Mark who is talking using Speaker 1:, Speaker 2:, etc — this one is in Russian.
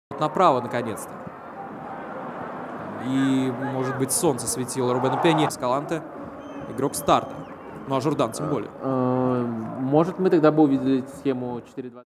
Speaker 1: Направо, наконец-то. И, может быть, солнце светило Рубену Пенни. Эскаланте, игрок старта. Ну, а Жордан тем более.
Speaker 2: Может, мы тогда бы увидели схему 4-2.